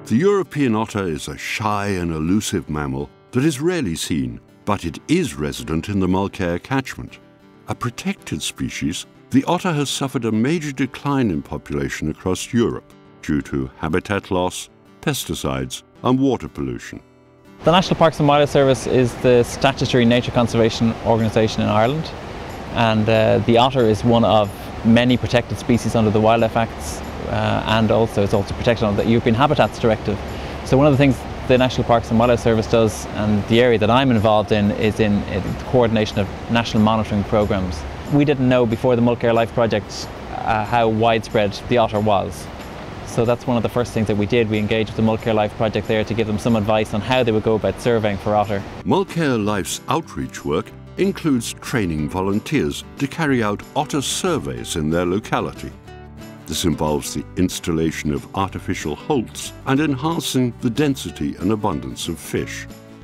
The European otter is a shy and elusive mammal that is rarely seen, but it is resident in the Mulkear Catchment. A protected species, the otter has suffered a major decline in population across Europe due to habitat loss, pesticides and water pollution. The National Parks and Wildlife Service is the statutory nature conservation organisation in Ireland, and the otter is one of many protected species under the Wildlife Acts, and also it's also protected under the European Habitats Directive. So one of the things the National Parks and Wildlife Service does, and the area that I'm involved in, is in the coordination of national monitoring programmes. We didn't know before the MulkearLIFE project how widespread the otter was. So that's one of the first things that we did. We engaged with the MulkearLIFE project there to give them some advice on how they would go about surveying for otter. MulkearLIFE's outreach work includes training volunteers to carry out otter surveys in their locality. This involves the installation of artificial holts and enhancing the density and abundance of fish.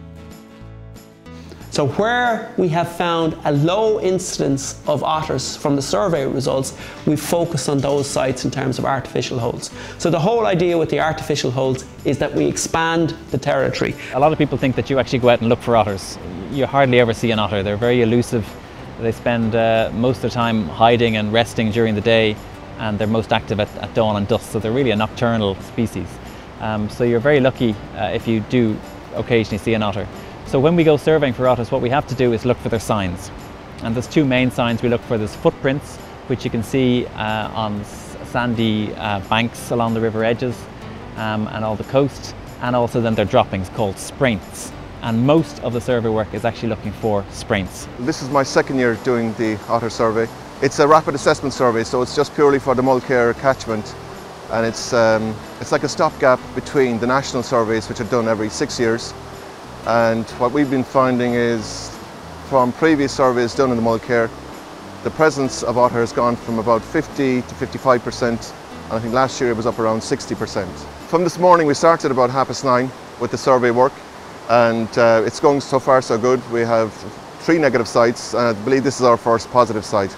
So where we have found a low incidence of otters from the survey results, we focus on those sites in terms of artificial holts. So the whole idea with the artificial holts is that we expand the territory. A lot of people think that you actually go out and look for otters. You hardly ever see an otter. They're very elusive. They spend most of the time hiding and resting during the day, and they're most active at dawn and dusk, so they're really a nocturnal species. So you're very lucky if you do occasionally see an otter. So when we go surveying for otters, what we have to do is look for their signs. And there's two main signs we look for. There's footprints, which you can see on sandy banks along the river edges and all the coast, and also then their droppings called spraints. And most of the survey work is actually looking for spraints. This is my second year doing the otter survey. It's a rapid assessment survey, so it's just purely for the Mulkear Catchment, and it's like a stopgap between the national surveys, which are done every 6 years. And what we've been finding is, from previous surveys done in the Mulkear, the presence of otter has gone from about 50 to 55%, and I think last year it was up around 60%. From this morning we started about 9:30 with the survey work, and it's going so far so good. We have 3 negative sites, and I believe this is our first positive site.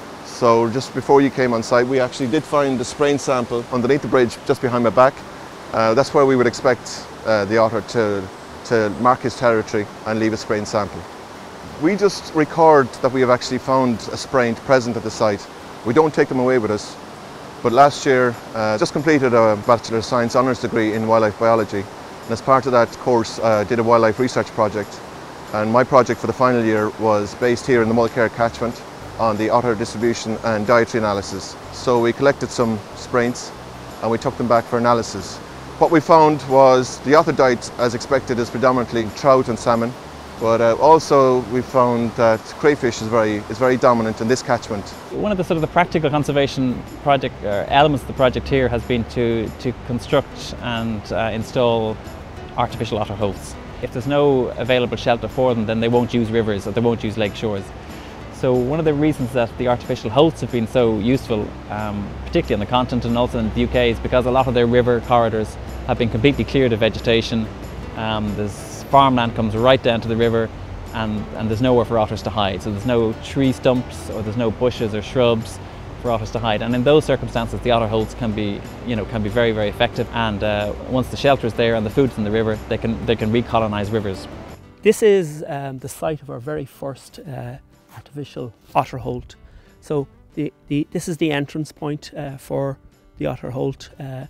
So just before you came on site, we actually did find the sprain sample underneath the bridge just behind my back. That's where we would expect the otter to mark his territory and leave a sprain sample. We just record that we have actually found a sprain present at the site. We don't take them away with us. But last year, just completed a Bachelor of Science Honours degree in wildlife biology. And as part of that course, did a wildlife research project. And my project for the final year was based here in the Mulkear Catchment on the otter distribution and dietary analysis. So we collected some spraints and we took them back for analysis. What we found was the otter diet, as expected, is predominantly trout and salmon, but also we found that crayfish is very dominant in this catchment. One of the sort of the practical conservation project elements of the project here has been to construct and install artificial otter holts. If there's no available shelter for them, then they won't use rivers or they won't use lake shores. So one of the reasons that the artificial holts have been so useful, particularly on the continent and also in the UK, is because a lot of their river corridors have been completely cleared of vegetation. There's farmland comes right down to the river, and there's nowhere for otters to hide. So there's no tree stumps or there's no bushes or shrubs for otters to hide. And in those circumstances, the otter holts can be very, very effective. And once the shelter is there and the food's in the river, they can recolonize rivers. This is the site of our very first artificial otter holt. So this is the entrance point for the otter holt.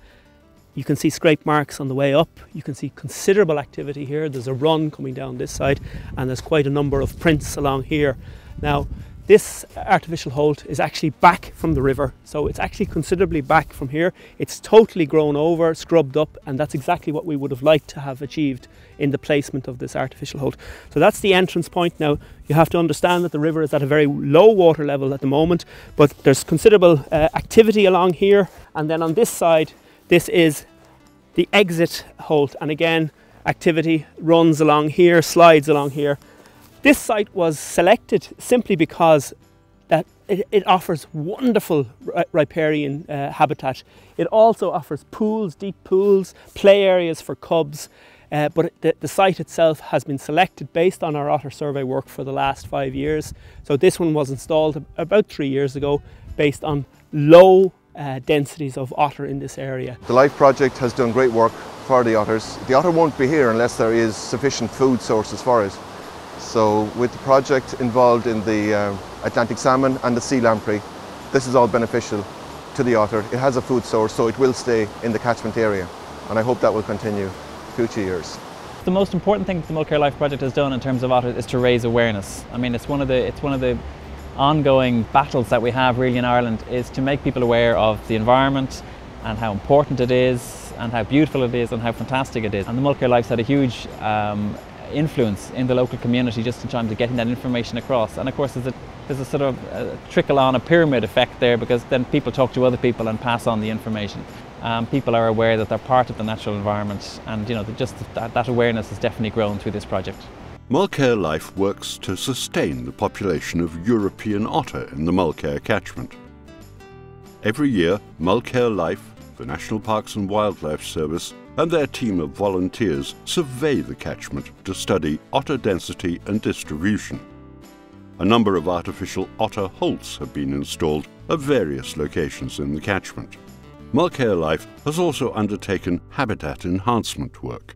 You can see scrape marks on the way up. You can see considerable activity here. There's a run coming down this side, and there's quite a number of prints along here. Now, this artificial holt is actually back from the river, so it's actually considerably back from here. It's totally grown over, scrubbed up, and that's exactly what we would have liked to have achieved in the placement of this artificial holt. So that's the entrance point. Now, you have to understand that the river is at a very low water level at the moment, but there's considerable activity along here. And then on this side, this is the exit holt, and again, activity runs along here, slides along here. This site was selected simply because that it offers wonderful riparian habitat. It also offers pools, deep pools, play areas for cubs, but the site itself has been selected based on our otter survey work for the last 5 years. So this one was installed about 3 years ago based on low densities of otter in this area. The LIFE project has done great work. for the otters. The otter won't be here unless there is sufficient food sources for it. So with the project involved in the Atlantic salmon and the sea lamprey, this is all beneficial to the otter. It has a food source, so it will stay in the catchment area, and I hope that will continue future years. The most important thing that the MulkearLIFE project has done in terms of otters is to raise awareness. I mean, it's one of the ongoing battles that we have really in Ireland, is to make people aware of the environment and how important it is and how beautiful it is and how fantastic it is. And the MulkearLIFE's had a huge influence in the local community just in terms of getting that information across. And of course there's a sort of trickle on, a pyramid effect there, because then people talk to other people and pass on the information. People are aware that they're part of the natural environment, and that awareness has definitely grown through this project. MulkearLIFE works to sustain the population of European otter in the Mulkear Catchment. Every year, MulkearLIFE, the National Parks and Wildlife Service, and their team of volunteers survey the catchment to study otter density and distribution. A number of artificial otter holts have been installed at various locations in the catchment. MulkearLIFE has also undertaken habitat enhancement work.